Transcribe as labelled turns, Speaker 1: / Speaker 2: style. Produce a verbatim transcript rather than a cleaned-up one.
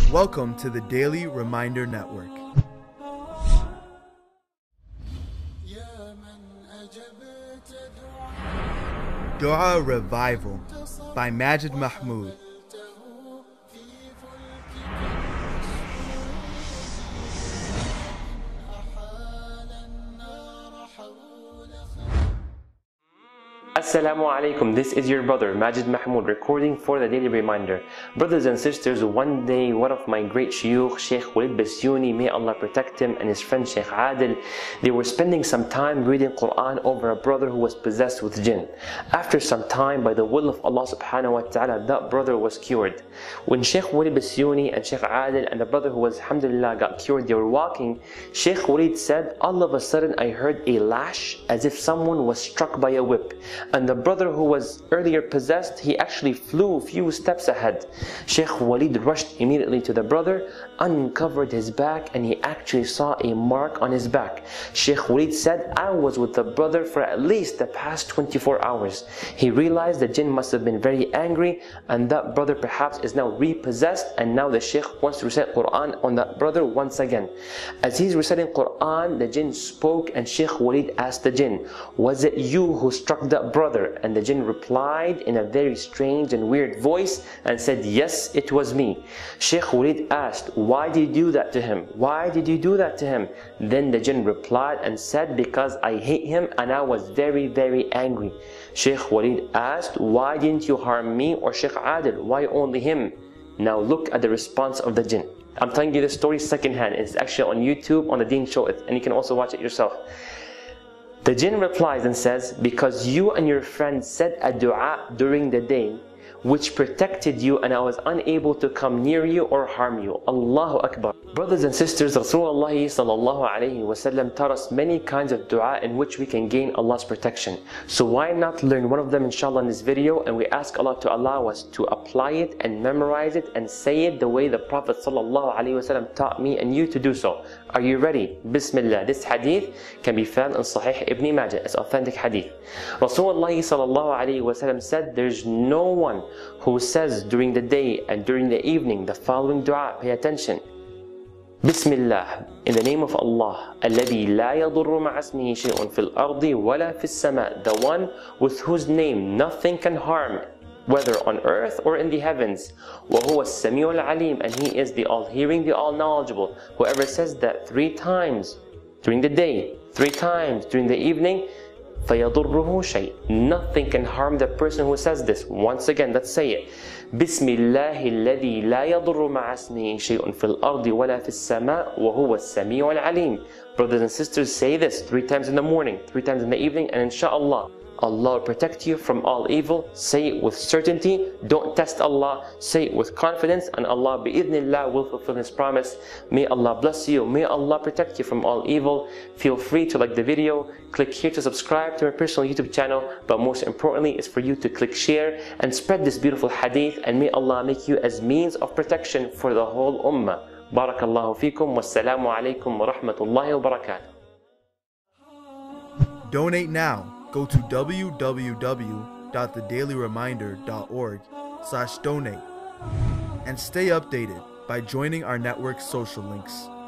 Speaker 1: Welcome to the Daily Reminder Network. DuaRevival by Majed Mahmoud.
Speaker 2: Assalamu alaikum, this is your brother Majed Mahmoud recording for the Daily Reminder. Brothers and sisters, one day one of my great shuyukh, Sheikh Walid Basyouni, may Allah protect him, and his friend Sheikh Adil, they were spending some time reading Quran over a brother who was possessed with jinn. After some time, by the will of Allah subhanahu wa ta'ala, that brother was cured. When Sheikh Walid Basyouni and Sheikh Adil and the brother who was alhamdulillah got cured, they were walking. Sheikh Walid said, all of a sudden I heard a lash as if someone was struck by a whip. And the brother who was earlier possessed, he actually flew a few steps ahead. Sheikh Walid rushed immediately to the brother, uncovered his back, and he actually saw a mark on his back. Sheikh Walid said, I was with the brother for at least the past twenty-four hours. He realized the jinn must have been very angry, and that brother perhaps is now repossessed, and now the Sheikh wants to recite Quran on that brother once again. As he's reciting Quran, the jinn spoke, and Sheikh Walid asked the jinn, was it you who struck that brother? And the jinn replied in a very strange and weird voice and said, yes, it was me. Sheikh Walid asked, why did you do that to him? Why did you do that to him? Then the jinn replied and said, because I hate him and I was very, very angry. Sheikh Walid asked, why didn't you harm me or Sheikh Adil? Why only him? Now look at the response of the jinn. I'm telling you this story secondhand. It's actually on YouTube, on the Deen Show, and you can also watch it yourself. The jinn replies and says, because you and your friend said a dua during the day which protected you, and I was unable to come near you or harm you. Allahu Akbar. Brothers and sisters, Rasulullah sallallahu alayhi wa sallam taught us many kinds of dua in which we can gain Allah's protection. So why not learn one of them inshallah in this video, and we ask Allah to allow us to apply it and memorize it and say it the way the Prophet sallallahu alayhi wa sallam taught me and you to do so. Are you ready? Bismillah. This hadith can be found in Sahih Ibn Majah. It's authentic hadith. Rasulullah sallallahu alayhi wa sallam said, there's no one who says during the day and during the evening the following dua. Pay attention. Bismillah, in the name of Allah, الذي لا يضر مع اسمه شيء في الأرض ولا في السماء, the one with whose name nothing can harm, whether on earth or in the heavens. وهو السميع العليم, and he is the all-hearing, the all-knowledgeable. Whoever says that three times during the day, three times during the evening, فَيَضُرُّهُ شَيْءٍ, nothing can harm the person who says this. Once again, let's say it. بسم الله الذي لا يضر مع اسمه شيء في الأرض ولا في السماء وهو السميع العليم. Brothers and sisters, say this three times in the morning, three times in the evening, and inshaAllah, Allah will protect you from all evil. Say it with certainty. Don't test Allah. Say it with confidence, and Allah bi'idhnillah will fulfill His promise. May Allah bless you. May Allah protect you from all evil. Feel free to like the video. Click here to subscribe to my personal YouTube channel. But most importantly is for you to click share and spread this beautiful hadith. And may Allah make you as means of protection for the whole ummah. Barakallahu feekum. Wassalamu alaikum wa rahmatullahi wa barakatuh.
Speaker 1: Donate now. Go to w w w dot the daily reminder dot org slash donate and stay updated by joining our network's social links.